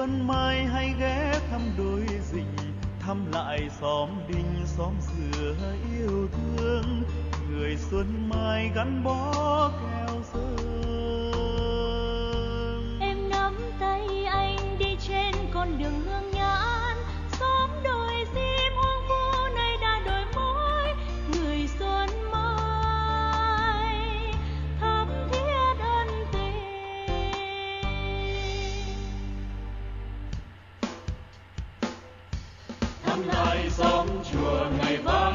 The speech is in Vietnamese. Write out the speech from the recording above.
xuân mai hãy ghé thăm đôi dình, thăm lại xóm đình xóm xưa yêu thương, người xuân mai gắn bó keo sơn. Em nắm tay anh đi trên con đường hương nhãn, xóm đồi diêm hoang vu nay đã đổi mới, người xuân mai thắm thiết ân tình. Thăm lại xóm chùa ngày vang